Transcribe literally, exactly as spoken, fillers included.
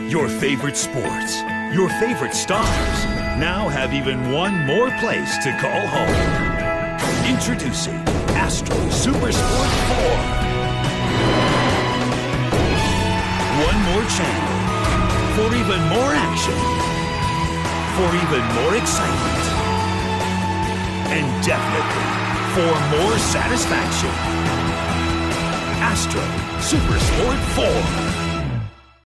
Your favorite sports, your favorite stars, now have even one more place to call home. Introducing Astro Supersport four. One more channel for even more action, for even more excitement, and definitely for more satisfaction. Astro Supersport four.